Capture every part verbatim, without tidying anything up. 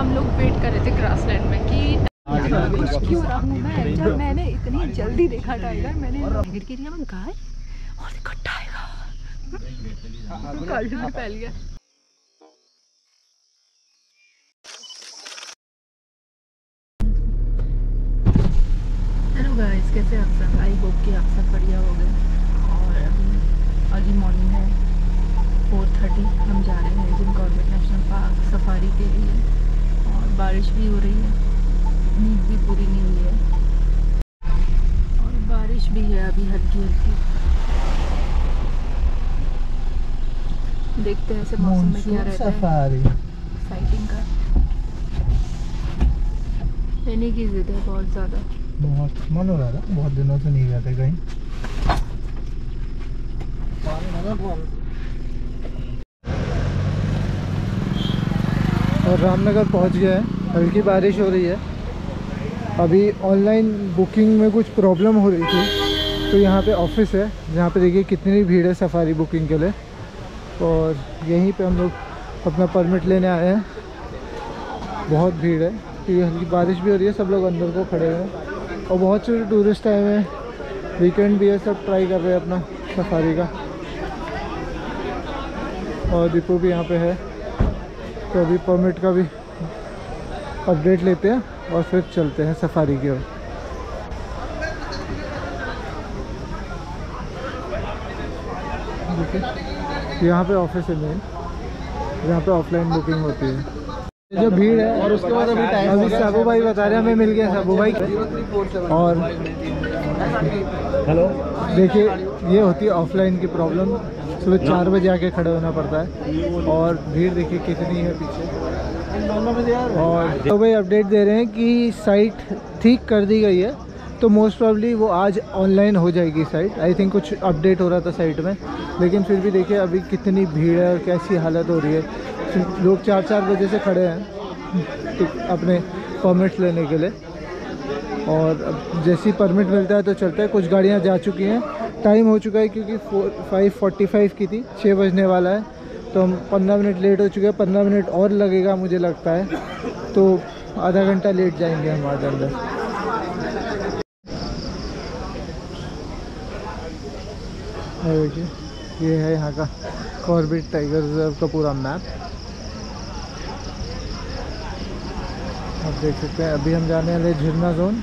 हम लोग वेट कर रहे थे ग्रासलैंड में कि क्यों रहा हूँ मैं। जब मैंने इतनी जल्दी देखा टाइगर, मैंने गिर के मैं गाय और देखा टाइगर काल्डन में फैल गया। हेलो गाइस, कैसे आप सब? आई होप कि आप सब बढ़िया हो गए। और अभी अर्ली मॉर्निंग है, फोर थर्टी। हम जा रहे हैं Jim Corbett National Park safari के लिए, और बारिश भी हो रही है, नींद भी पूरी नहीं हुई है और बारिश भी है अभी हल्की हल्की। देखते हैं ऐसे मौसम में क्या रहता है साइटिंग का। लेने की जिद है बहुत ज़्यादा, बहुत मन हो रहा था, बहुत दिनों से नहीं गए थे कहीं। और रामनगर पहुंच गए हैं, हल्की बारिश हो रही है। अभी ऑनलाइन बुकिंग में कुछ प्रॉब्लम हो रही थी, तो यहाँ पे ऑफिस है जहाँ पे देखिए कितनी भीड़ है सफारी बुकिंग के लिए। और यहीं पे हम लोग अपना परमिट लेने आए हैं। बहुत भीड़ है क्योंकि हल्की बारिश भी हो रही है, सब लोग अंदर को खड़े हुए हैं और बहुत से टूरिस्ट आए हुए हैं। वीकेंड भी है, सब ट्राई कर रहे हैं अपना सफारी का। और दीपू भी यहाँ पे है, तो अभी परमिट का भी अपडेट लेते हैं और फिर चलते हैं सफारी की ओर। यहाँ पे ऑफिस है मेन, जहाँ पे ऑफलाइन बुकिंग होती है। ये जो भीड़ है, और उसके बाद अभी टाइम अभी साबू भाई बता रहे हैं हमें मिल गया साबू भाई। और हेलो, देखिए ये होती है ऑफलाइन की प्रॉब्लम। सुबह चार बजे आके खड़े होना पड़ता है और भीड़ देखिए कितनी है पीछे। और तो भाई अपडेट दे रहे हैं कि साइट ठीक कर दी गई है, तो मोस्ट प्रॉब्ली वो आज ऑनलाइन हो जाएगी साइट। आई थिंक कुछ अपडेट हो रहा था साइट में, लेकिन फिर भी देखिए अभी कितनी भीड़ है और कैसी हालत हो रही है। लोग चार चार बजे से खड़े हैं तो अपने परमिट लेने के लिए, और अब जैसे ही परमिट मिलता है तो चलता है। कुछ गाड़ियाँ जा चुकी हैं, टाइम हो चुका है क्योंकि फोर फाइव फोर्टी फाइव की थी, छः बजने वाला है, तो हम पंद्रह मिनट लेट हो चुके हैं। पंद्रह मिनट और लगेगा मुझे लगता है, तो आधा घंटा लेट जाएंगे हम आज अंदर। देखिए ये है यहाँ का कॉर्बेट टाइगर रिजर्व का पूरा मैप, आप देख सकते हैं। अभी हम जाने वाले झरना जोन,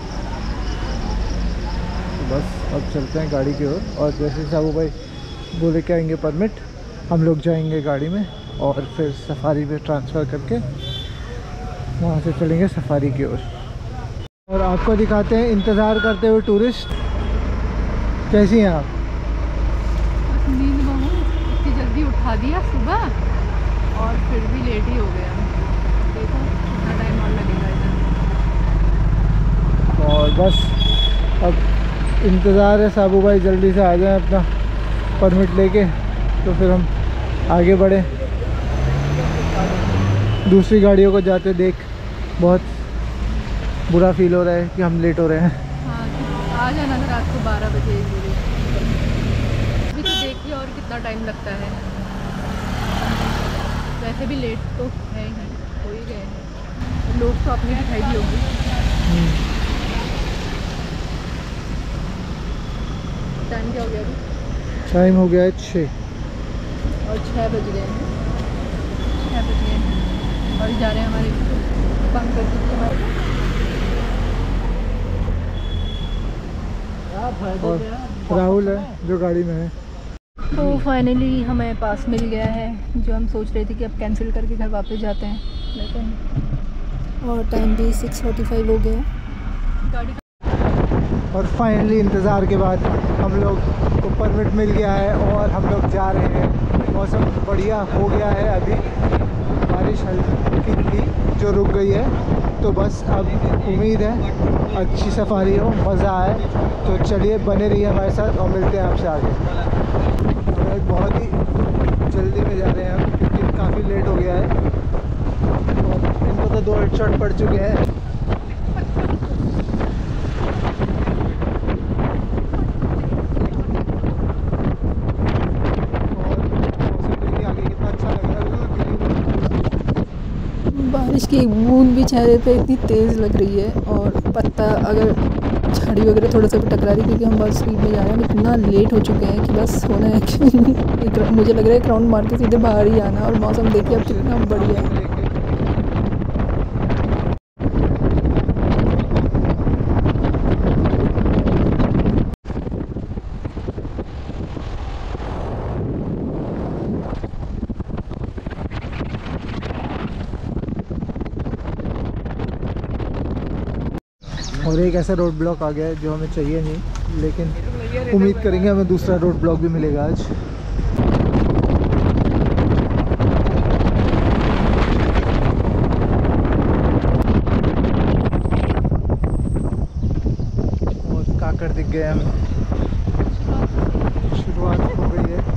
तो बस अब चलते हैं गाड़ी की ओर। और जैसे साबू भाई बोले के आएंगे परमिट, हम लोग जाएंगे गाड़ी में और फिर सफारी पे ट्रांसफ़र करके वहाँ से चलेंगे सफारी की ओर। और, और आपको दिखाते हैं इंतज़ार करते हुए टूरिस्ट। कैसी हैं आप? नींद में हूँ, इतनी जल्दी उठा दिया सुबह और फिर भी लेट ही हो गया। देखो कितना टाइम और लगेगा इधर। और बस अब इंतज़ार है साबू भाई जल्दी से आ जाएं अपना परमिट लेके, तो फिर हम आगे बढ़े। दूसरी गाड़ियों को जाते देख बहुत बुरा फील हो रहा है कि हम लेट हो रहे हैं। हाँ, आ जाना था रात को बारह बजे एक बजे। अभी तो देखिए और कितना टाइम लगता है। वैसे भी लेट तो है ही, हो ही गए हैं। लोग तो अपनी दिखाई दी होंगी। टाइम क्या हो गया अभी? टाइम हो गया है छः और छः बज गए हैं, छः बज गए हैं और जा रहे हैं हमारे पंकज जी हमारे। और राहुल है जो गाड़ी में है। तो फाइनली हमें पास मिल गया है, जो हम सोच रहे थे कि अब कैंसिल करके घर वापस जाते हैं, लेकिन और टाइम भी सिक्स फोर्टी फाइव हो गया गाड़ी। और फाइनली इंतज़ार के बाद हम लोग को परमिट मिल गया है और हम लोग जा रहे हैं। मौसम बढ़िया हो गया है, अभी बारिश हल्की थी जो रुक गई है, तो बस अब उम्मीद है अच्छी सफारी हो, मज़ा आए। तो चलिए बने रहिए हमारे साथ और मिलते हैं आपसे आगे। बहुत ही जल्दी में जा रहे हैं हम क्योंकि काफ़ी लेट हो गया है और इनको तो दो हेडशॉट पड़ चुके हैं। बारिश की एक बूंद भी चेहरे पे इतनी तेज़ लग रही है, और पत्ता अगर झाड़ी वगैरह थोड़ा सा भी टकरा रही, क्योंकि हम बहुत स्पीड में जा रहे हैं। हम इतना लेट हो चुके हैं कि बस होना है कि एक मुझे लग रहा है एक राउंड मार के सीधे बाहर ही आना। और मौसम देखिए अब कितना बढ़िया है। और एक ऐसा रोड ब्लॉक आ गया है जो हमें चाहिए नहीं, लेकिन उम्मीद करेंगे हमें दूसरा रोड ब्लॉक भी मिलेगा आज। और काकड़ दिख गए हमें, शुरुआत हो गई है।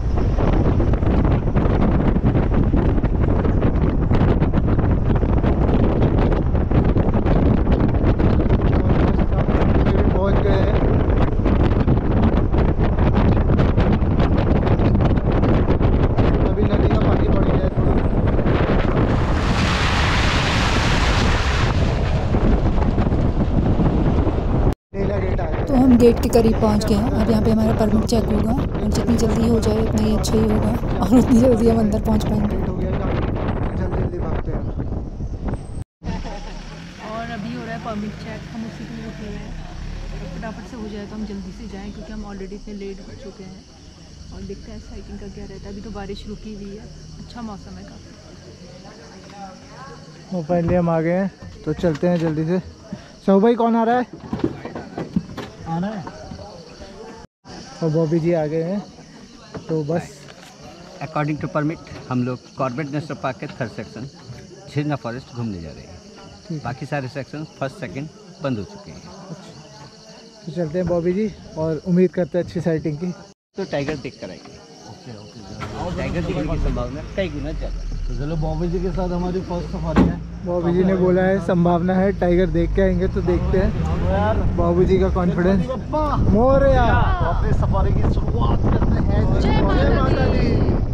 तो हम गेट के करीब पहुंच गए हैं। अब यहाँ पे हमारा परमिट चेक होगा, और जितनी जल्दी हो जाए उतना ही अच्छा ही होगा, और उतनी जल्दी हम अंदर पहुंच पाएंगे। और अभी हो रहा है परमिट चेक, हम उसी के लिए रुके हैं। फटाफट से हो जाए तो हम जल्दी से जाएं, क्योंकि हम ऑलरेडी इतने लेट हो चुके हैं। और देखते हैं साइकिंग का क्या रहता है। अभी तो बारिश रुकी हुई है, अच्छा मौसम है काफ़ी। वो फाइनली हम आ गए हैं, तो चलते हैं जल्दी से। सौ भाई कौन आ रहा है? आना है। और बॉबी जी आ गए हैं, तो बस अकॉर्डिंग टू परमिट हम लोग कॉर्बेट नेशनल पार्क के थर्ड सेक्शन झीरना फॉरेस्ट घूमने जा रहे हैं। बाकी सारे सेक्शन फर्स्ट सेकंड बंद हो चुके हैं। तो चलते हैं बॉबी जी, और उम्मीद करते हैं अच्छी साइटिंग की। तो टाइगर देख कर आएंगे। टाइगर देखने की संभावना कई गुना ज़्यादा। तो चलो बॉबी जी के साथ हमारी फर्स्ट सफारी है। बॉबी जी ने बोला है संभावना है टाइगर देख के आएंगे, तो देखते हैं बॉबी जी का कॉन्फिडेंस। मोरया अपनी सफारी की शुरुआत करते हैं। जय माता दी।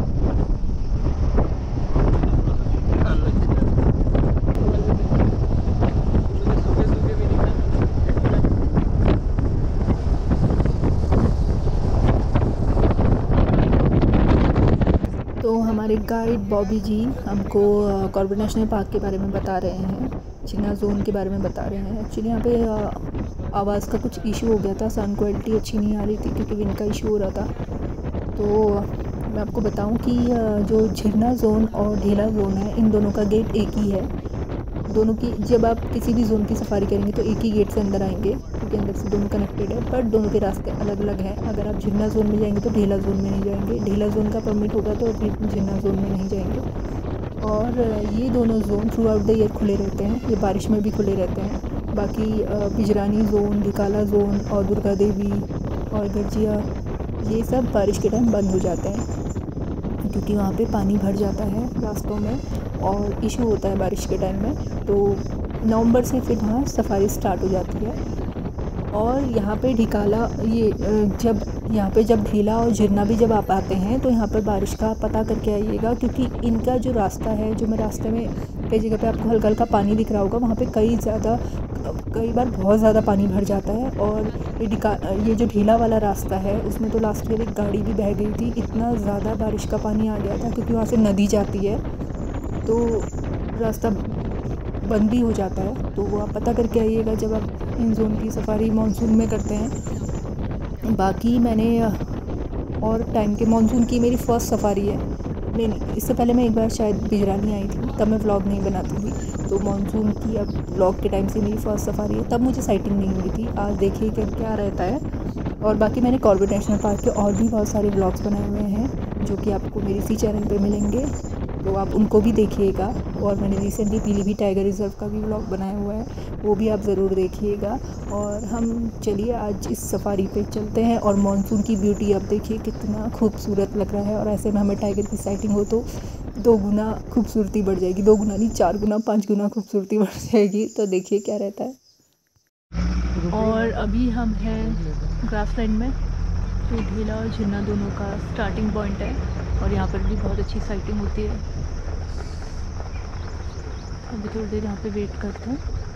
तो हमारे गाइड बॉबी जी हमको कॉर्बेट नेशनल पार्क के बारे में बता रहे हैं, झीरना जोन के बारे में बता रहे हैं। एक्चुअली यहाँ पे आवाज़ का कुछ इशू हो गया था, साउंड क्वालिटी अच्छी नहीं आ रही थी क्योंकि विंड का इशू हो रहा था। तो मैं आपको बताऊं कि जो झीरना जोन और ढेला जोन है, इन दोनों का गेट एक ही है। दोनों की जब आप किसी भी जोन की सफारी करेंगे तो एक ही गेट से अंदर आएंगे, क्योंकि अंदर से दोनों कनेक्टेड है, बट दोनों के रास्ते अलग अलग हैं। अगर आप झीरना जोन में जाएंगे तो ढेला जोन में नहीं जाएंगे, ढेला जोन का परमिट होगा तो झीरना जोन में नहीं जाएंगे। और ये दोनों zone throughout the year खुले रहते हैं, ये बारिश में भी खुले रहते हैं। बाकी बिजरानी जोन, ढिकाला जोन और दुर्गा देवी और गर्जिया, ये सब बारिश के टाइम बंद हो जाते हैं, क्योंकि वहाँ पे पानी भर जाता है रास्तों में और इशू होता है बारिश के टाइम में। तो नवंबर से फिर वहाँ सफारी स्टार्ट हो जाती है। और यहाँ पे ढिकाला, ये जब यहाँ पे जब ढेला और झिरना भी जब आप आते हैं तो यहाँ पर बारिश का पता करके आइएगा, क्योंकि इनका जो रास्ता है, जो मैं रास्ते में कई जगह पे आपको हल्का हल्का पानी दिख रहा होगा, वहाँ पे कई ज़्यादा कई बार बहुत ज़्यादा पानी भर जाता है। और ये ढिका ये जो ढीला वाला रास्ता है, उसमें तो लास्ट ईयर एक गाड़ी भी बह गई थी, इतना ज़्यादा बारिश का पानी आ गया था, क्योंकि वहाँ से नदी जाती है तो रास्ता बंद भी हो जाता है। तो वो आप पता करके आइएगा जब आप इन जोन की सफारी मानसून में करते हैं। बाकी मैंने और टाइम के मानसून की मेरी फ़र्स्ट सफारी है। नहीं नहीं इससे पहले मैं एक बार शायद बिजरानी आई थी, तब मैं व्लॉग नहीं बनाती थी। तो मानसून की अब व्लॉग के टाइम से मेरी फ़र्स्ट सफारी है, तब मुझे साइटिंग नहीं हुई थी। आज देखिए क्या क्या रहता है। और बाकी मैंने कॉर्बेट नेशनल पार्क के और भी बहुत सारे व्लॉग्स बनाए हुए हैं, जो कि आपको मेरे इसी चैनल पे मिलेंगे, तो आप उनको भी देखिएगा। और मैंने रिसेंटली पीलीभीत टाइगर रिजर्व का भी व्लॉग बनाया हुआ है, वो भी आप ज़रूर देखिएगा। और हम चलिए आज इस सफारी पे चलते हैं। और मानसून की ब्यूटी आप देखिए कितना खूबसूरत लग रहा है, और ऐसे में हमें टाइगर की साइटिंग हो तो दो गुना खूबसूरती बढ़ जाएगी, दो गुना नहीं चार गुना पाँच गुना खूबसूरती बढ़ जाएगी। तो देखिए क्या रहता है। और अभी हम हैं ग्रासलैंड में, जो ढेला और झिरना दोनों का स्टार्टिंग पॉइंट है, और यहाँ पर भी बहुत अच्छी साइटिंग होती है। अभी थोड़ी देर यहाँ पे वेट करते हैं।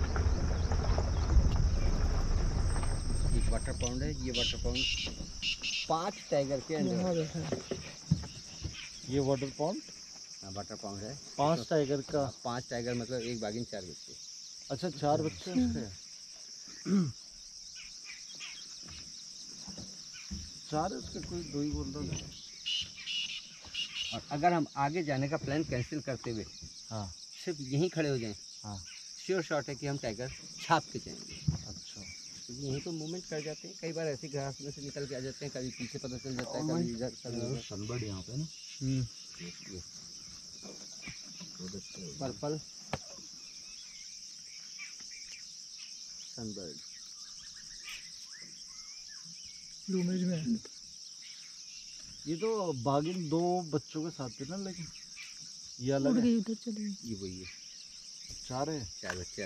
एक वाटर पाउंड है, ये वाटर पाउंड पांच टाइगर के अंदर। ये वाटर पाउंड वाटर पाउंड है पांच टाइगर का। पांच टाइगर मतलब एक बागिन चार बच्चे। अच्छा, चार बच्चे उसके। चार है उसके, कोई दो ही बोल रहा था। और अगर हम आगे जाने का प्लान कैंसिल करते हुए हाँ सिर्फ यहीं खड़े हो जाएं, हाँ श्योर शॉट है कि हम टाइगर छाप के जाएंगे। अच्छा, क्योंकि यहीं तो मूवमेंट कर जाते हैं, कई बार ऐसी घास में से निकल के आ जाते हैं, कभी पीछे पता चल जाता है, कभी इधर कभी सनबर्ड यहाँ पे ना पर्पल सनबर्ड प्लूमेज में है। ये तो बागिन दो बच्चों के साथ थे ना, लेकिन ये अलग उड़ है। गई उधर चली गई। ये वही है, चार है। चार बच्चे।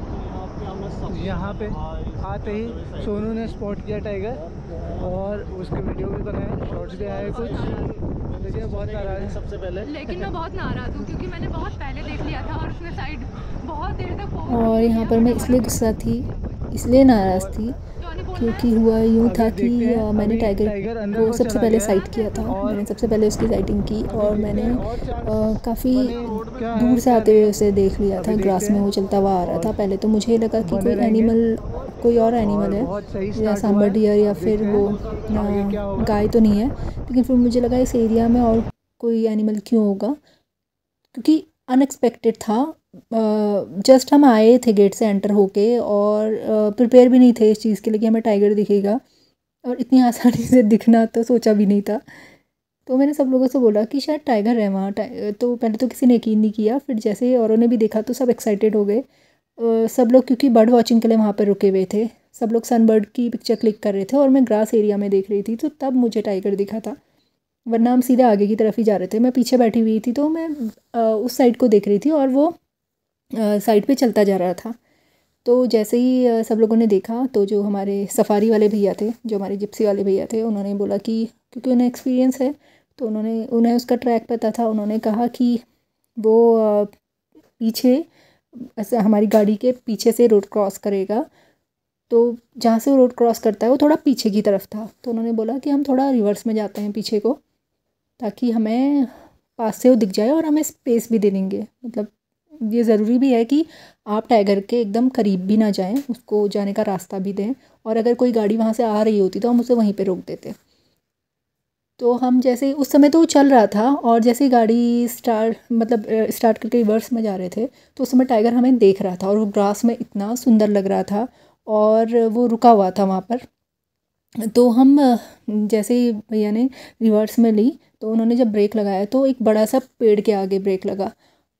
यहाँ पे आते ही सोनू ने स्पॉट किया टाइगर और उसके वीडियो भी बनाए, शॉर्ट्स भी आए कुछ, लेकिन बहुत नाराज है सबसे पहले। लेकिन मैं बहुत नाराज़ हूँ क्योंकि मैंने बहुत पहले देख लिया था और उसने साइड बहुत देर तक। और यहाँ पर मैं इसलिए गुस्सा थी, इसलिए नाराज़ थी क्योंकि हुआ यूँ था कि अ, मैंने टाइगर को सबसे पहले साइट किया था। मैंने सबसे पहले उसकी साइटिंग की और मैंने काफ़ी दूर से आते हुए उसे देख लिया था। ग्रास में वो चलता हुआ आ रहा था। पहले तो मुझे लगा कि कोई एनिमल, कोई और एनिमल है, या सांबर डियर या फिर वो अ, गाय तो नहीं है। लेकिन फिर मुझे लगा इस एरिया में और कोई एनिमल क्यों होगा, क्योंकि अनएक्सपेक्टेड था। जस्ट uh, हम आए थे गेट से एंटर होके और प्रिपेयर uh, भी नहीं थे इस चीज़ के लिए कि हमें टाइगर दिखेगा, और इतनी आसानी से दिखना तो सोचा भी नहीं था। तो मैंने सब लोगों से बोला कि शायद टाइगर है वहाँ। तो पहले तो किसी ने यकीन नहीं किया, फिर जैसे औरों ने भी देखा तो सब एक्साइटेड हो गए। uh, सब लोग क्योंकि बर्ड वॉचिंग के लिए वहाँ पर रुके हुए थे, सब लोग सनबर्ड की पिक्चर क्लिक कर रहे थे और मैं ग्रास एरिया में देख रही थी, तो तब मुझे टाइगर दिखा था, वरना हम सीधे आगे की तरफ ही जा रहे थे। मैं पीछे बैठी हुई थी तो मैं uh, उस साइड को देख रही थी और वो साइड पे चलता जा रहा था। तो जैसे ही सब लोगों ने देखा तो जो हमारे सफारी वाले भैया थे, जो हमारे जिप्सी वाले भैया थे, उन्होंने बोला कि क्योंकि उन्हें एक्सपीरियंस है तो उन्होंने उन्हें उसका ट्रैक पता था। उन्होंने कहा कि वो पीछे ऐसा हमारी गाड़ी के पीछे से रोड क्रॉस करेगा, तो जहाँ से वो रोड क्रॉस करता है वो थोड़ा पीछे की तरफ था। तो उन्होंने बोला कि हम थोड़ा रिवर्स में जाते हैं पीछे को, ताकि हमें पास से वो दिख जाए और हमें स्पेस भी दे देंगे। मतलब ये ज़रूरी भी है कि आप टाइगर के एकदम करीब भी ना जाएं, उसको जाने का रास्ता भी दें, और अगर कोई गाड़ी वहाँ से आ रही होती तो हम उसे वहीं पे रोक देते। तो हम जैसे उस समय तो वो चल रहा था और जैसे ही गाड़ी स्टार्ट मतलब स्टार्ट करके रिवर्स में जा रहे थे तो उस समय टाइगर हमें देख रहा था और वो ग्रास में इतना सुंदर लग रहा था और वो रुका हुआ था वहाँ पर। तो हम जैसे ही भैया ने रिवर्स में ली तो उन्होंने जब ब्रेक लगाया तो एक बड़ा सा पेड़ के आगे ब्रेक लगा,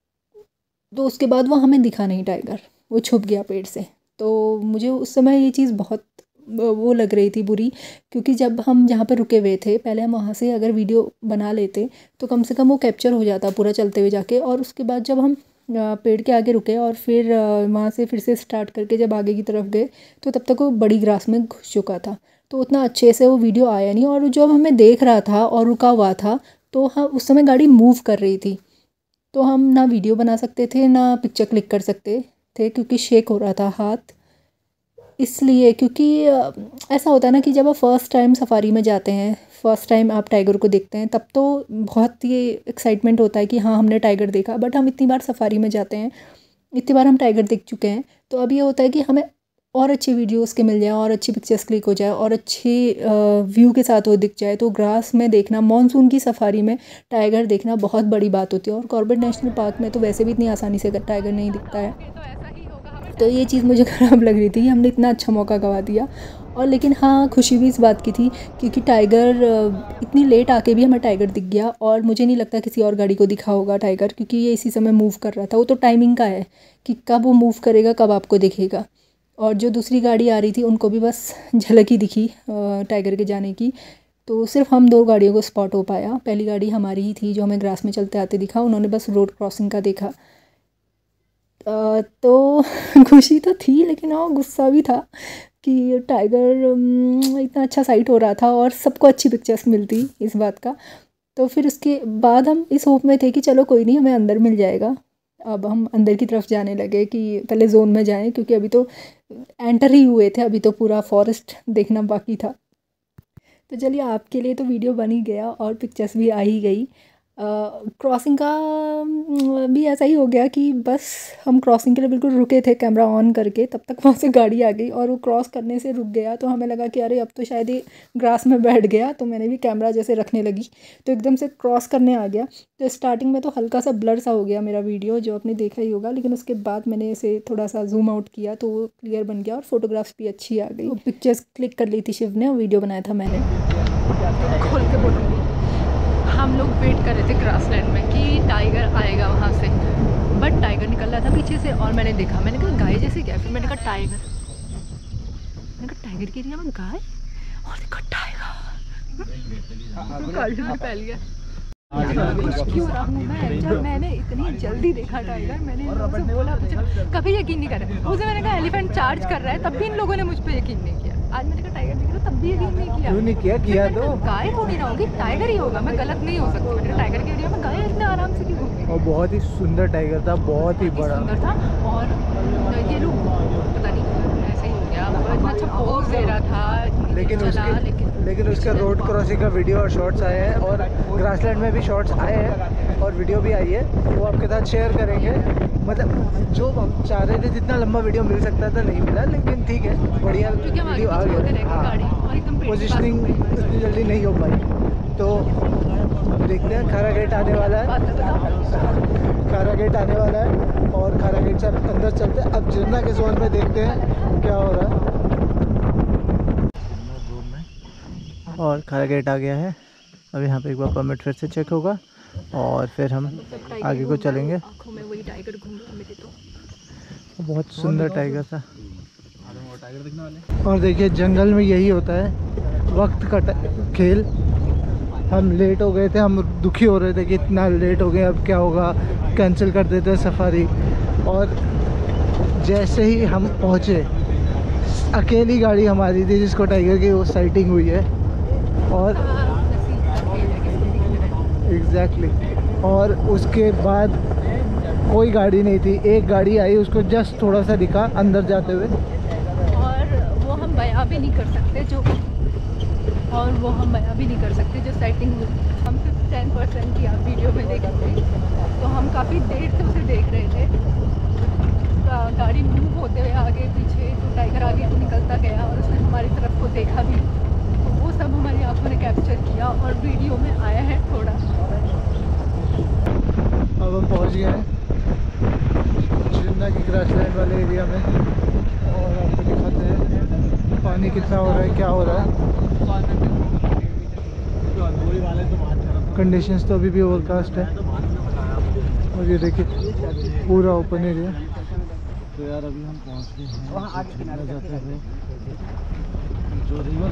तो उसके बाद वो हमें दिखा नहीं टाइगर, वो छुप गया पेड़ से। तो मुझे उस समय ये चीज़ बहुत वो लग रही थी बुरी, क्योंकि जब हम जहाँ पर रुके हुए थे पहले हम वहाँ से अगर वीडियो बना लेते तो कम से कम वो कैप्चर हो जाता पूरा चलते हुए जाके, और उसके बाद जब हम पेड़ के आगे रुके और फिर वहाँ से फिर से स्टार्ट करके जब आगे की तरफ गए तो तब तक वो बड़ी ग्रास में घुस चुका था, तो उतना अच्छे से वो वीडियो आया नहीं। और जब हमें देख रहा था और रुका हुआ था तो हम उस समय गाड़ी मूव कर रही थी, तो हम ना वीडियो बना सकते थे ना पिक्चर क्लिक कर सकते थे, क्योंकि शेक हो रहा था हाथ। इसलिए क्योंकि ऐसा होता है ना कि जब आप फ़र्स्ट टाइम सफारी में जाते हैं, फ़र्स्ट टाइम आप टाइगर को देखते हैं, तब तो बहुत ये एक्साइटमेंट होता है कि हाँ हमने टाइगर देखा। बट हम इतनी बार सफारी में जाते हैं, इतनी बार हम टाइगर देख चुके हैं, तो अब ये होता है कि हमें और अच्छी वीडियोस के मिल जाए और अच्छी पिक्चर्स क्लिक हो जाए और अच्छी व्यू के साथ वो दिख जाए। तो ग्रास में देखना, मानसून की सफारी में टाइगर देखना बहुत बड़ी बात होती है, और कॉर्बेट नेशनल पार्क में तो वैसे भी इतनी आसानी से टाइगर नहीं दिखता है। तो ये चीज़ मुझे ख़राब लग रही थी कि हमने इतना अच्छा मौका गंवा दिया। और लेकिन हाँ, खुशी भी इस बात की थी क्योंकि टाइगर इतनी लेट आके भी हमें टाइगर दिख गया, और मुझे नहीं लगता किसी और गाड़ी को दिखा होगा टाइगर, क्योंकि ये इसी समय मूव कर रहा था। वो तो टाइमिंग का है कि कब वो मूव करेगा, कब आपको दिखेगा। और जो दूसरी गाड़ी आ रही थी उनको भी बस झलक ही दिखी टाइगर के जाने की, तो सिर्फ हम दो गाड़ियों को स्पॉट हो पाया। पहली गाड़ी हमारी ही थी जो हमें ग्रास में चलते आते दिखा, उन्होंने बस रोड क्रॉसिंग का देखा। तो खुशी तो थी लेकिन हाँ गुस्सा भी था कि टाइगर इतना अच्छा साइट हो रहा था और सबको अच्छी पिक्चर्स मिलती इस बात का। तो फिर उसके बाद हम इस होप में थे कि चलो कोई नहीं, हमें अंदर मिल जाएगा, अब हम अंदर की तरफ जाने लगे कि पहले जोन में जाएं, क्योंकि अभी तो एंटर ही हुए थे, अभी तो पूरा फॉरेस्ट देखना बाकी था। तो चलिए, आपके लिए तो वीडियो बन ही गया और पिक्चर्स भी आ ही गई। क्रॉसिंग का अम, भी ऐसा ही हो गया कि बस हम क्रॉसिंग के लिए बिल्कुल रुके थे कैमरा ऑन करके, तब तक वहाँ से गाड़ी आ गई और वो क्रॉस करने से रुक गया। तो हमें लगा कि अरे अब तो शायद ये ग्रास में बैठ गया, तो मैंने भी कैमरा जैसे रखने लगी तो एकदम से क्रॉस करने आ गया। तो स्टार्टिंग में तो हल्का सा ब्लर सा हो गया मेरा वीडियो, जो आपने देखा ही होगा, लेकिन उसके बाद मैंने इसे थोड़ा सा जूम आउट किया तो वो क्लियर बन गया और फोटोग्राफ्स भी अच्छी आ गई। पिक्चर्स क्लिक कर ली थी शिव ने और वीडियो बनाया था मैंने। खोल के बोलूँगी, हम लोग वेट कर रहे थे ग्रासलैंड में कि टाइगर आएगा वहाँ से, बट टाइगर निकल रहा था पीछे से और मैंने देखा, मैंने कहा गाय जैसे क्या, फिर मैंने कहा टाइगर, मैंने कहा टाइगर के एरिया में गाय, और देखा टाइगर कार्टून में फैल गया। क्यों रहा हूँ मैं, जब मैंने इतनी जल्दी देखा टाइगर, मैंने उनसे बोला मुझे कभी यकीन नहीं कर रहा, उसे मैंने कहा एलिफेंट चार्ज कर रहा है, तब भी इन लोगों ने मुझ पर यकीन नहीं किया। आज मैंने कहा टाइगर दिख रहा, तब भी यकीन नहीं किया। क्यों नहीं किया? किया तो गाय थोड़ी ना होगी, टाइगर ही होगा, मैं गलत नहीं हो सकती। मैंने टाइगर के एरिया में गाय इतने आराम से क्यों होगी? और बहुत ही सुंदर टाइगर था, बहुत ही बड़ा सुंदर था। और ये लोग पता नहीं ऐसे ही हो गया, इतना अच्छा पोज दे रहा था, लेकिन चला, उसके लेकिन लेकिन उसका रोड क्रॉसिंग का वीडियो और शॉर्ट्स आए हैं, और ग्रासलैंड में भी शॉर्ट्स आए हैं और वीडियो भी आई है, वो आपके साथ शेयर करेंगे। मतलब जो हम चाह रहे थे, जितना लंबा वीडियो मिल सकता था नहीं मिला, लेकिन ठीक है, बढ़िया वीडियो आ गया। पोजिशनिंग इतनी जल्दी नहीं हो पाई, तो देखते हैं। खारा गेट आने वाला है, खारा गेट आने वाला है और खारा गेट से अंदर चलते हैं। अब जिन्ना के जोन में देखते हैं क्या हो रहा है। और खारा गेट आ गया है, अब यहाँ पे एक बार परमिट फिर से चेक होगा और फिर हम आगे को चलेंगे। आँखों में वही टाइगर घूम रहा मेरे तो। बहुत सुंदर टाइगर था। और देखिए, जंगल में यही होता है, वक्त का खेल। हम लेट हो गए थे, हम दुखी हो रहे थे कि इतना लेट हो गए, अब क्या होगा, कैंसिल कर देते हैं सफारी। और जैसे ही हम पहुँचे, अकेली गाड़ी हमारी थी जिसको टाइगर की वो साइटिंग हुई है। और एग्जैक्टली exactly, और उसके बाद कोई गाड़ी नहीं थी, एक गाड़ी आई, उसको जस्ट थोड़ा सा दिखा अंदर जाते हुए, और वो हम बयां भी नहीं कर सकते जो और वो हम बयां भी नहीं कर सकते जो सेटिंग हुई। हम सिर्फ टेन परसेंट की आप वीडियो में देखेंगे, तो हम काफ़ी देर से उसे देख रहे थे। गाड़ी मूव होते हुए आगे पीछे, तो टाइगर आगे को निकलता गया और उसने हमारी तरफ को देखा भी, तो वो सब हमारी आंखों ने कैप्चर किया और वीडियो में आया है थोड़ा। अब हम पहुंच गए हैं जिन्ना की ग्रासलैंड वाले एरिया में, और आपको दिखाते हैं पानी कितना हो रहा है, क्या हो रहा है। कंडीशंस तो अभी भी ओवरकास्ट है, और ये देखिए पूरा ओपन एरिया। तो यार अभी हम पहुंच गए हैं जाते हुए जो रिवर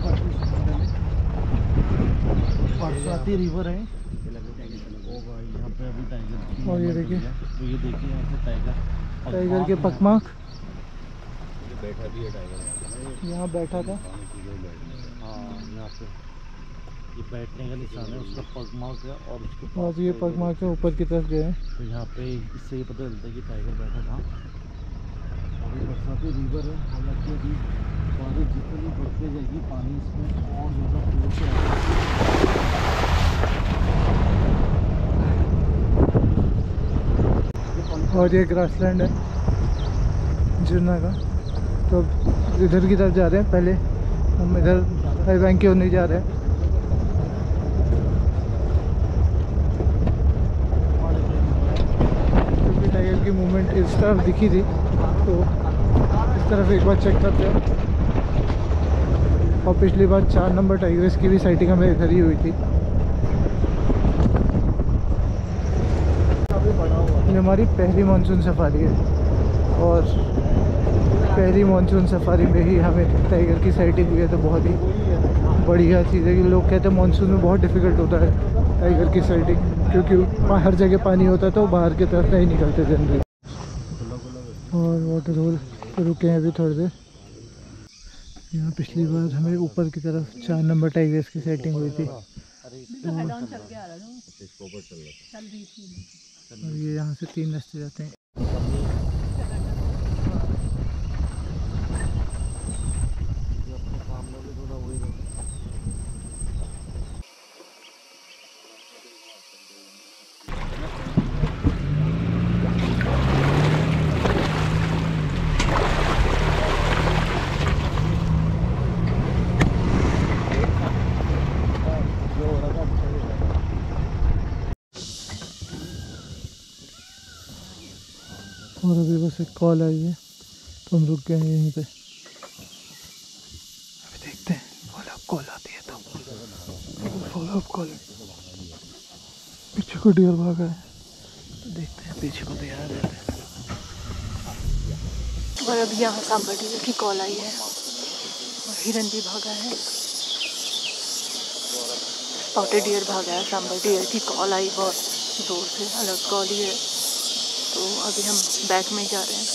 परसाती रिवर है, यहाँ पे अभी टाइगर। और ये देखिए, तो ये देखिए यहाँ से टाइगर टाइगर के पगमार्क, बैठा भी है टाइगर, यहाँ बैठा था। हाँ यहाँ पे ये बैठने का निशान है, उसका पगमार्क है। और उसके और ये पगमार्क के ऊपर की तरफ गए हैं, तो यहाँ पे इससे ये पता चलता है कि टाइगर बैठा था। अभी बरसाती रिवर है, हालांकि अभी बारिश जितनी बढ़ते जाएगी पानी इसमें और ज़्यादा फ्लो से आएगा। और ये ग्रासलैंड है जिन्ना का। तो इधर की तरफ जा रहे हैं, पहले हम इधर हाई बैंक की ओर नहीं जा रहे हैं। क्योंकि टाइगर की मूवमेंट इस तरफ दिखी थी, तो इस तरफ एक बार चेक करते हैं। और पिछली बार चार नंबर टाइगर्स की भी साइटिंग हमें इधर ही हुई थी। ये हमारी पहली मानसून सफारी है, और पहली मानसून सफारी में ही हमें टाइगर की साइटिंग हुई है, तो बहुत ही बढ़िया चीज़ है। कि लोग कहते हैं मानसून में बहुत डिफ़िकल्ट होता है टाइगर की साइटिंग, क्योंकि हर जगह पानी होता है तो बाहर की तरफ नहीं निकलते जनरली। और वाटर होल रुके हैं अभी थोड़ी देर। यहाँ पिछली बार हमें ऊपर की तरफ चार नंबर टाइगर्स की सेटिंग हुई थी। और ये यहाँ से तीन रास्ते जाते हैं। अपने काम में भी थोड़ा वही रहता है। और अभी बस एक कॉल आई है तो हम रुक गए हैं यहीं पे। अभी देखते हैं फॉलो अप कॉल आती है तो फॉलो अप कॉल। पीछे को डियर भागा है तो देखते हैं पीछे को तो यहाँ रहते हैं। और अभी यहाँ सांबर डियर की कॉल आई है और हिरन भी भागा है, स्पॉटेड डियर भागा है। सांबर डियर की कॉल आई बहुत जोर से, अलग कॉल ही है। तो अभी हम बैक में जा रहे हैं।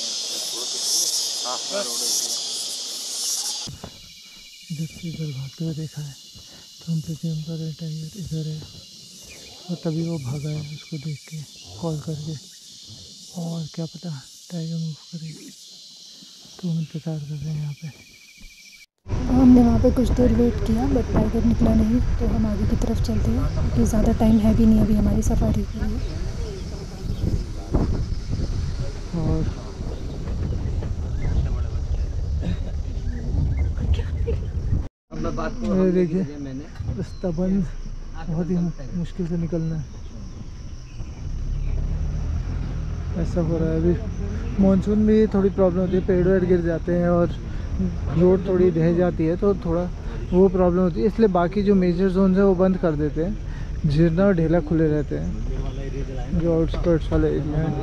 इधर से इधर भागते हुए देखा है तो हम प्रिज्यूम कर रहे टाइगर इधर है और तभी वो भागा है उसको देख के कॉल करके। और क्या पता टाइगर मूव करेगी तो हम इंतज़ार कर रहे हैं यहाँ पे। हमने वहाँ पे कुछ देर वेट किया बट टाइगर निकला नहीं, तो हम आगे की तरफ चलते हैं क्योंकि ज़्यादा टाइम है भी नहीं अभी हमारी सफारी के लिए। और ये देखिए रास्ता बंद, बहुत ही मुश्किल से निकलना है। ऐसा हो रहा है अभी मानसून में थोड़ी प्रॉब्लम होती है, पेड़ वेड़ गिर जाते हैं और रोड थोड़ी ढह जाती है तो थोड़ा वो प्रॉब्लम होती है। इसलिए बाकी जो मेजर जोन है वो बंद कर देते हैं, झीरना और ढेला खुले रहते हैं जो आउटस्कर्ट्स वाले एरिया हैं।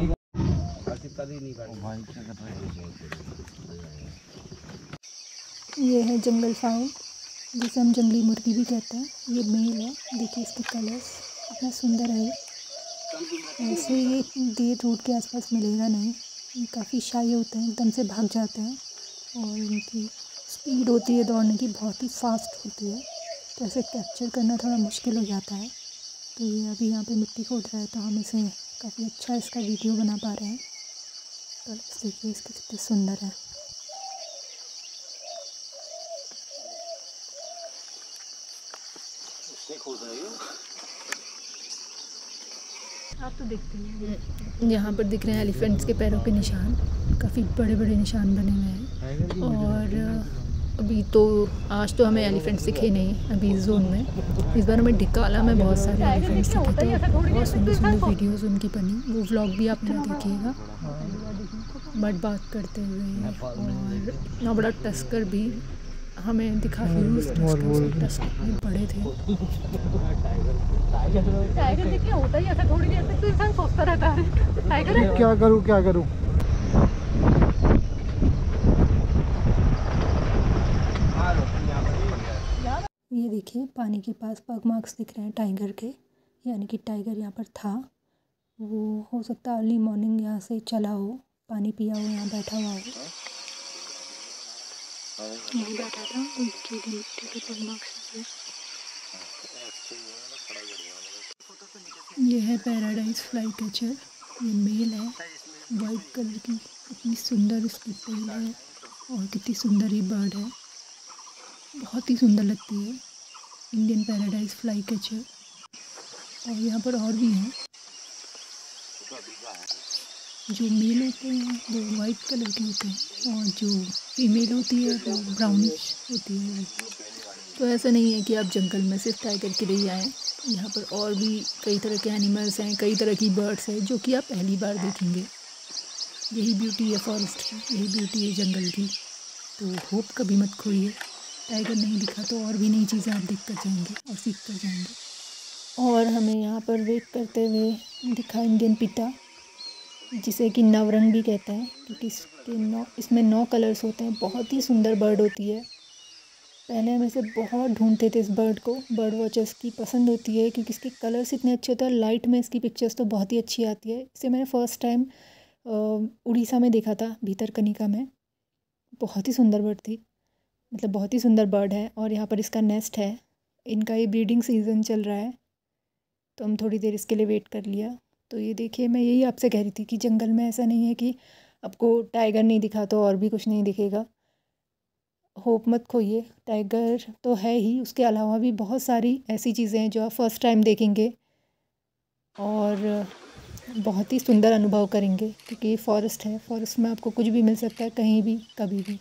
ये है जंगल फाउल जिसे हम जंगली मुर्गी भी कहते हैं। ये मेल है, देखिए इसके कलर्स कितना सुंदर है। ऐसे ये देर रोड के आसपास मिलेगा नहीं, ये काफ़ी शाई होते हैं, एकदम से भाग जाते हैं और इनकी स्पीड होती है दौड़ने की बहुत ही फास्ट होती है, तो ऐसे कैप्चर करना थोड़ा मुश्किल हो जाता है। तो ये अभी यहाँ पे मिट्टी खोद रहा है तो हम इसे काफ़ी अच्छा इसका वीडियो बना पा रहे हैं। तो देखिए इसके कितने सुंदर है। आप तो देखते हैं यहाँ पर दिख रहे हैं एलिफेंट्स के पैरों के निशान, काफ़ी बड़े बड़े निशान बने हुए हैं। और अभी तो आज तो हमें एलिफेंट्स दिखे नहीं अभी इस जोन में। इस बार हमें ढिकाला में बहुत सारे एलिफेंट्स दिखे थे, बहुत सुंदर सुंदर वीडियोस उनकी बनी, वो व्लॉग भी आप मेरा देखिएगा। बट बात करते हुए और इतना बड़ा टस्कर भी हमें दिखा ही उस टस्कर टस्कर इतने बड़े थे। टाइगर देखिए होता ही ऐसा, थोड़ी देर तक तो इंसान सोचता रहता है टाइगर क्या करूँ क्या करूँ। ये देखिए पानी के पास पग मार्क्स दिख रहे हैं टाइगर के, यानी कि टाइगर यहाँ पर था। वो हो सकता है अर्ली मॉर्निंग यहाँ से चला हो, पानी पिया हो, यहाँ बैठा हुआ हो, यहीं बैठा था। उनकी मिट्टी के पग मार्क्स हैं। ये है पैराडाइज फ्लाई कैचर, ये मेल है, वाइट कलर की, कितनी सुंदर इसकी टेल है और कितनी सुंदर ये बर्ड है, बहुत ही सुंदर लगती है। Indian paradise flycatcher. और यहाँ पर और भी हैं, जो मेल होते हैं वो वाइट कलर के होते हैं और जो फीमेल होती है वो ब्राउनिश होती है। तो ऐसा नहीं है कि आप जंगल में सिर्फ टाइगर के लिए आएँ, यहाँ पर और भी कई तरह के एनिमल्स हैं, कई तरह की बर्ड्स हैं जो कि आप पहली बार देखेंगे। यही ब्यूटी है फॉरेस्ट की, यही ब्यूटी है जंगल की। तो होप कभी मत खोइए, टाइगर नहीं दिखा तो और भी नई चीज़ें आप देख कर जाएंगे और सीख कर जाएंगे। और हमें यहाँ पर वेट करते हुए दिखा इंडियन पीटा, जिसे कि नवरंग भी कहते हैं क्योंकि इसके नौ इसमें नौ कलर्स होते हैं। बहुत ही सुंदर बर्ड होती है। पहले हम इसे बहुत ढूंढते थे इस बर्ड को, बर्ड वॉचर्स की पसंद होती है क्योंकि इसके कलर्स इतने अच्छे होते हैं, लाइट में इसकी पिक्चर्स तो बहुत ही अच्छी आती है। इसे मैंने फ़र्स्ट टाइम उड़ीसा में देखा था, भीतरकनिका में। बहुत ही सुंदर बर्ड थी, मतलब बहुत ही सुंदर बर्ड है। और यहाँ पर इसका नेस्ट है, इनका ये ब्रीडिंग सीज़न चल रहा है तो हम थोड़ी देर इसके लिए वेट कर लिया। तो ये देखिए, मैं यही आपसे कह रही थी कि जंगल में ऐसा नहीं है कि आपको टाइगर नहीं दिखा तो और भी कुछ नहीं दिखेगा। होप मत खोइए, टाइगर तो है ही, उसके अलावा भी बहुत सारी ऐसी चीज़ें हैं जो आप फर्स्ट टाइम देखेंगे और बहुत ही सुंदर अनुभव करेंगे, क्योंकि ये फॉरेस्ट है। फॉरेस्ट में आपको कुछ भी मिल सकता है, कहीं भी, कभी भी।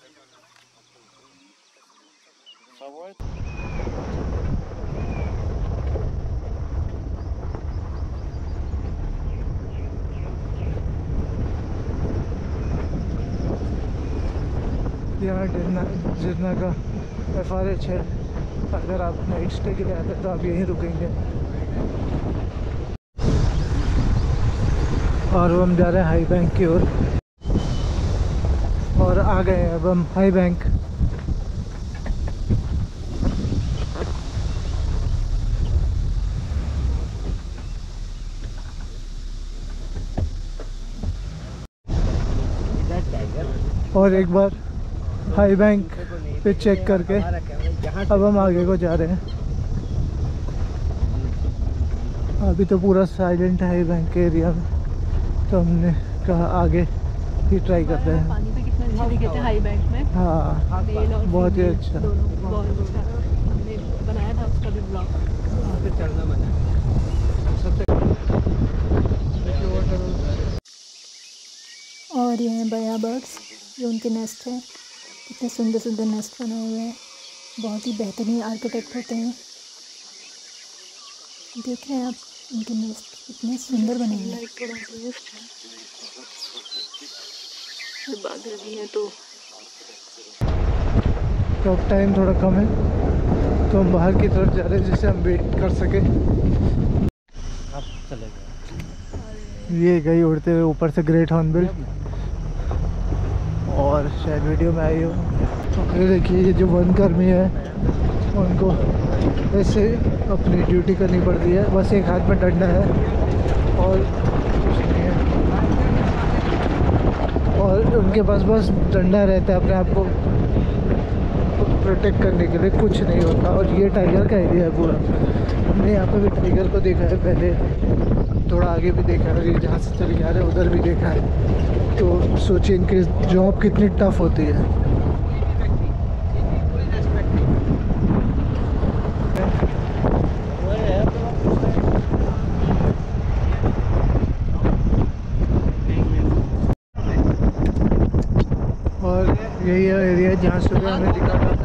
यहाँ जिन्ना जिन्ना का एफ आर एच है। अगर आप नाइट स्टे के लिए आते हैं तो आप यहीं रुकेंगे। और अब हम जा रहे हैं हाई बैंक की ओर, और आ गए हैं अब हम हाई बैंक। और एक बार हाई बैंक पे चेक करके अब हम आगे को जा रहे हैं। अभी तो पूरा साइलेंट है हाई बैंक के एरिया में, तो हमने कहा आगे ही ट्राई करते हैं। पानी पे कितना अच्छा दिखे थे हाई बैंक में। हाँ, मेल और बहुत ही फीमेल अच्छा। दोनों बहुत अच्छा। हमने बनाया था उसका भी ब्लॉग। चढ़ना मना और ये हैं बया बर्ड्स, ये उनके नेस्ट हैं। कितने सुंदर सुंदर नेस्ट बनाए हुए हैं, बहुत ही बेहतरीन आर्किटेक्ट होते हैं। देख रहे हैं आप उनके नेस्ट कितने सुंदर बने हुए हैं। बादल भी हैं तो तो अब टाइम थोड़ा कम है, तो हम बाहर की तरफ जा रहे हैं जिससे हम वेट कर सके। आप चले गए। ये गई उड़ते हुए ऊपर से ग्रेट हॉर्नबिल, और शायद वीडियो में आई हो। तो ये देखिए, ये जो वन कर्मी है उनको ऐसे अपनी ड्यूटी करनी पड़ती है। बस एक हाथ में डंडा है और कुछ नहीं है, और उनके पास बस डंडा रहता है अपने आप को प्रोटेक्ट करने के लिए, कुछ नहीं होता। और ये टाइगर का एरिया है पूरा। हमने यहाँ पे भी टाइगर को देखा है पहले, थोड़ा आगे भी देखा है, और ये जहाँ से चले जा रहे हैं उधर भी देखा है। तो सोचिए इनकी जॉब कितनी टफ होती है। और यही है एरिया जहाँ सुबह हमें दिखा था।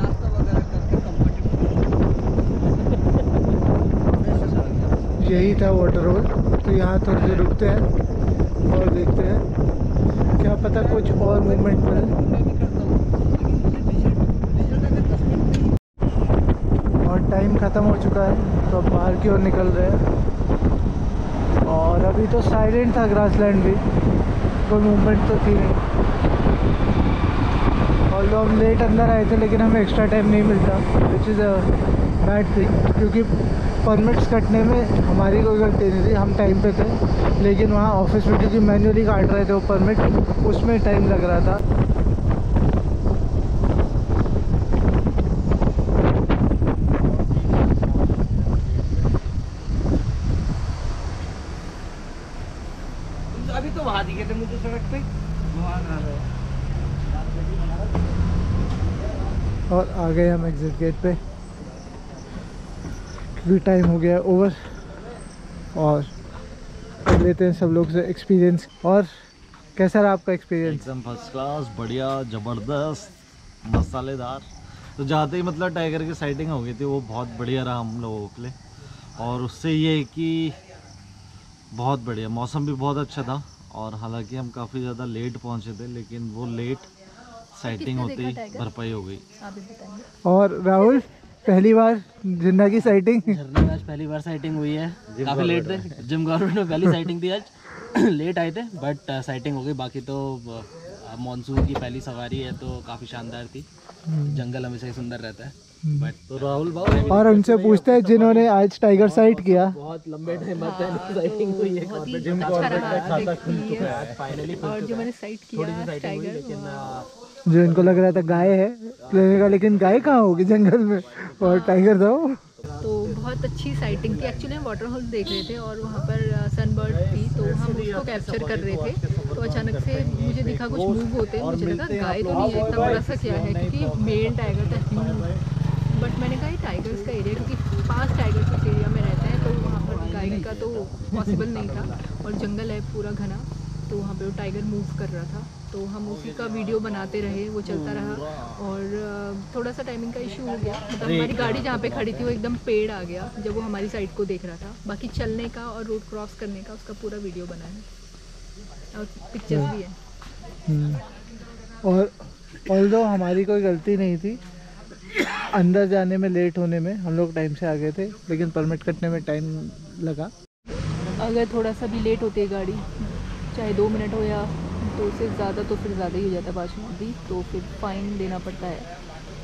यही था वाटर होल। तो यहाँ थोड़ी देर रुकते हैं और देखते हैं, क्या पता कुछ और मूवमेंट मिले। और टाइम ख़त्म हो चुका है, तो अब बाहर की ओर निकल रहे हैं। और अभी तो साइलेंट था ग्रासलैंड भी, कोई मूवमेंट तो थी नहीं। और लोग हम लेट अंदर आए थे, लेकिन हमें एक्स्ट्रा टाइम नहीं मिलता, which is a bad thing, क्योंकि परमिट्स कटने में हमारी कोई गलती नहीं थी। हम टाइम पे थे, लेकिन वहाँ ऑफिस में क्योंकि मैन्युअली काट रहे थे वो परमिट, उसमें टाइम लग रहा था। अभी तो वहाँ दिखे थे मुझे सड़क पे, वहाँ आ रहे। और आ गए हम एग्जिट गेट पे, क्योंकि टाइम हो गया ओवर। और कर लेते हैं सब लोग से एक्सपीरियंस। और कैसा रहा आपका एक्सपीरियंस? एकदम फर्स्ट क्लास, बढ़िया, ज़बरदस्त, मसालेदार। तो जाते ही मतलब टाइगर की साइटिंग हो गई थी, वो बहुत बढ़िया रहा हम लोगों के लिए। और उससे ये है कि बहुत बढ़िया, मौसम भी बहुत अच्छा था। और हालांकि हम काफ़ी ज़्यादा लेट पहुंचे थे, लेकिन वो लेट साइटिंग होते ही भरपाई हो गई। आप भी बताएंगे। और राहुल, पहली बार जिन्ना की साइटिंग? झरने में आज पहली बार साइटिंग हुई है, काफ़ी लेट थे। जिम गवर्नमेंट में पहली साइटिंग थी आज। लेट आए थे बट साइटिंग हो गई। बाकी तो मॉनसून की पहली सवारी है तो काफ़ी शानदार थी। जंगल हमेशा ही सुंदर रहता है। बट तो राहुल बाबू और उनसे पूछते हैं जिन्होंने आज टाइगर साइट किया। बहुत लंबे टाइम बाद पहली साइटिंग हुई है। बहुत ही जिम अच्छा कॉर्बेट रहा का खाता खुल देखिए। चुका है। फाइनली और जो मैंने साइट किया टाइगर, लेकिन जो इनको लग रहा था गाय है लेने का, लेकिन गाय कहाँ होगी जंगल में, और टाइगर था वो। तो बहुत अच्छी साइटिंग थी। एक्चुअली हम वाटर होल देख रहे थे और वहाँ पर सनबर्ड थी, तो हम उसको कैप्चर कर रहे थे। तो अचानक से मुझे दिखा कुछ मूव होते, मुझे लगा गाय तो नहीं है, इतना बड़ा सा क्या है, क्योंकि मेल टाइगर था ह्यूज। बट मैंने कहा ये टाइगर्स का एरिया, क्योंकि पांच टाइगर्स उस एरिया में रहते हैं, तो वहाँ पर गाय का तो पॉसिबल नहीं था, और जंगल है पूरा घना, तो वहाँ पे वो टाइगर मूव कर रहा था। तो हम उसी का वीडियो बनाते रहे, वो चलता रहा, और थोड़ा सा टाइमिंग का इशू हो गया। मतलब हमारी गाड़ी जहाँ पे खड़ी थी वो एकदम पेड़ आ गया जब वो हमारी साइड को देख रहा था। बाकी चलने का और रोड क्रॉस करने का उसका पूरा वीडियो बना है और पिक्चर्स भी है। और ऑल्दो हमारी कोई गलती नहीं थी अंदर जाने में, लेट होने में। हम लोग टाइम से आ गए थे, लेकिन परमिट कटने में टाइम लगा। अगर थोड़ा सा भी लेट होती है गाड़ी, चाहे दो मिनट हो या तो उससे ज़्यादा, तो फिर ज़्यादा ही हो जाता है, पाँच मिनट भी, तो फिर फ़ाइन देना पड़ता है।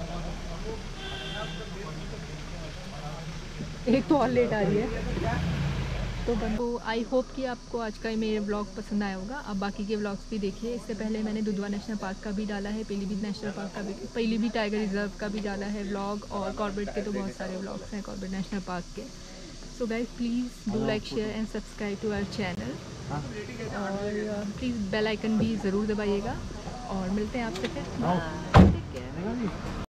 एक तो और लेट आ रही है तो बंदो। आई होप कि आपको आज का मेरा व्लॉग पसंद आया होगा। आप बाकी के व्लॉग्स भी देखिए। इससे पहले मैंने दुधवा नेशनल पार्क का भी डाला है, पीलीभीत नेशनल पार्क का भी, पीलीभीत टाइगर रिजर्व का भी डाला है व्लॉग, और कॉर्बेट के तो बहुत सारे व्लॉग्स हैं कॉर्बेट नेशनल पार्क के। So guys please do like share and subscribe to our channel, और प्लीज़ बेल आइकन भी ज़रूर दबाइएगा, और मिलते हैं आपसे फिर। Take care.